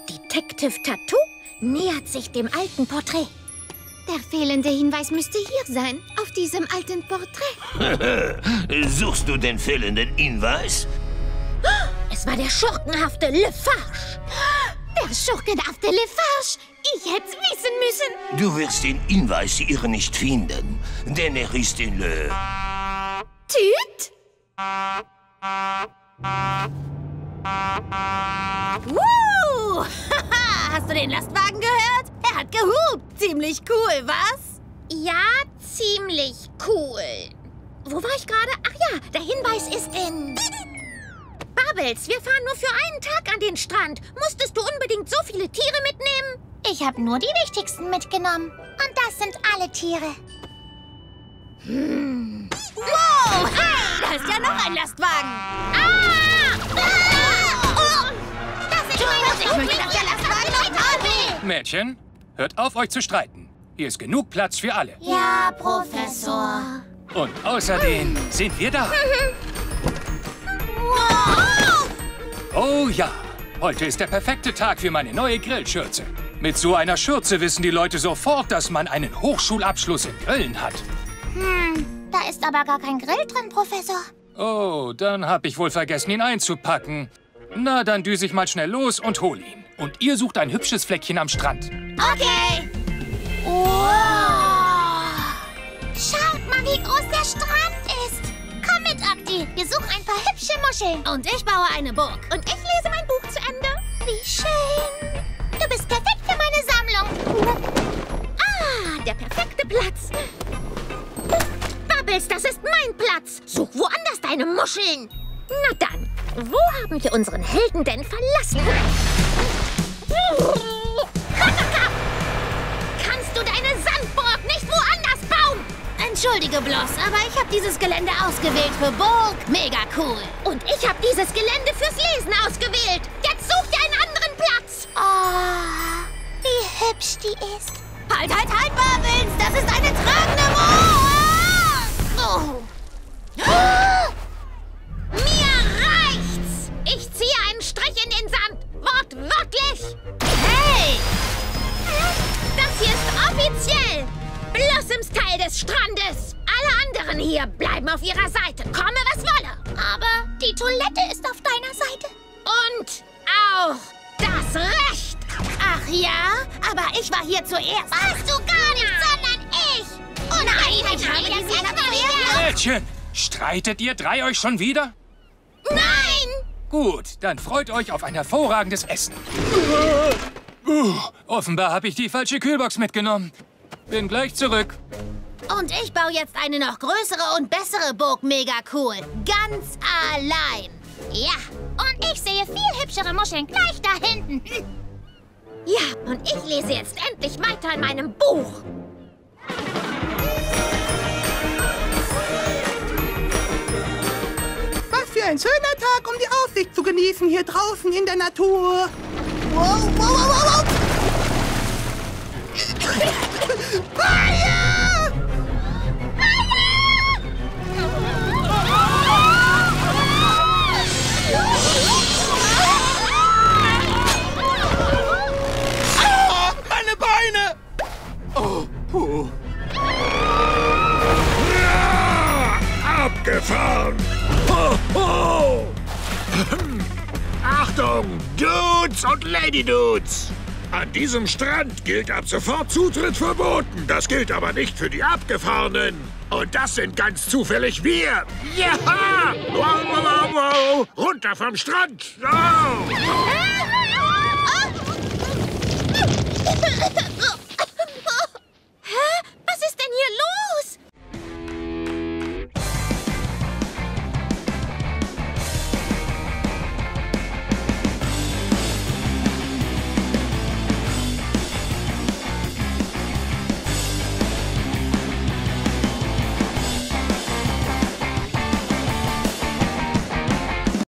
Detective Tattoo nähert sich dem alten Porträt. Der fehlende Hinweis müsste hier sein, auf diesem alten Porträt. Suchst du den fehlenden Hinweis? Es war der schurkenhafte Lefarge. Der schurkenhafte Lefarge. Ich hätte es wissen müssen. Du wirst den Hinweis hier nicht finden, denn er ist in Le... Tüt? Woo! Hast du den Lastwagen gehört? Er hat gehupt. Ziemlich cool, was? Ja, ziemlich cool. Wo war ich gerade? Ach ja, der Hinweis ist in... Bubbles, wir fahren nur für einen Tag an den Strand. Musstest du unbedingt so viele Tiere mitnehmen? Ich habe nur die wichtigsten mitgenommen. Und das sind alle Tiere. Wow! Hey, da ist ja noch ein Lastwagen. Das ist ich möchte, dass der Lastwagen noch da will. Mädchen, hört auf, euch zu streiten. Hier ist genug Platz für alle. Ja, Professor. Und außerdem sind wir da. Oh ja, heute ist der perfekte Tag für meine neue Grillschürze. Mit so einer Schürze wissen die Leute sofort, dass man einen Hochschulabschluss in Grillen hat. Da ist aber gar kein Grill drin, Professor. Oh, dann hab ich wohl vergessen, ihn einzupacken. Na, dann düse ich mal schnell los und hol ihn. Und ihr sucht ein hübsches Fleckchen am Strand. Okay. Wow. Schaut mal, wie groß der Strand ist. Komm mit, Akti. Wir suchen ein paar hübsche Muscheln. Und ich baue eine Burg. Und ich lese mein Buch zu Ende. Wie schön. Du bist perfekt für meine Sammlung. Ah, der perfekte Platz. Bubbles, das ist mein Platz. Such woanders deine Muscheln. Na dann, wo haben wir unseren Helden denn verlassen? Kannst du deine Sandburg nicht woanders bauen? Entschuldige, Bloss, aber ich habe dieses Gelände ausgewählt für Burg. Mega cool. Und ich habe dieses Gelände fürs Lesen ausgewählt. Jetzt such dir einen anderen Platz. Oh, wie hübsch die ist. Halt, Bubbles! Das ist eine tragende Burg! Mir reicht's! Ich ziehe einen Strich in den Sand. Wortwörtlich. Hey! Das hier ist offiziell Blossoms Teil des Strandes. Alle anderen hier bleiben auf ihrer Seite, komme was wolle. Aber die Toilette ist auf deiner Seite. Und auch das Recht. Ach ja, aber ich war hier zuerst. Warst du gar nicht, sondern ich. Oh nein, ich habe das ignoriert. Mädchen, streitet ihr drei euch schon wieder? Nein! Gut, dann freut euch auf ein hervorragendes Essen. Offenbar habe ich die falsche Kühlbox mitgenommen. Bin gleich zurück. Und ich baue jetzt eine noch größere und bessere Burg mega cool. Ganz allein. Ja, und ich sehe viel hübschere Muscheln gleich da hinten. Ja, und ich lese jetzt endlich weiter in meinem Buch. Was für ein schöner Tag, um die Aussicht zu genießen hier draußen in der Natur. Wow, wow, wow, wow, wow. Feuer! Ah, meine Beine! Oh, puh. Abgefahren! Ho, ho. Achtung, Dudes und Lady Dudes! An diesem Strand gilt ab sofort Zutritt verboten. Das gilt aber nicht für die Abgefahrenen. Und das sind ganz zufällig wir. Ja! Wow, wow, wow, wow. Runter vom Strand! Oh.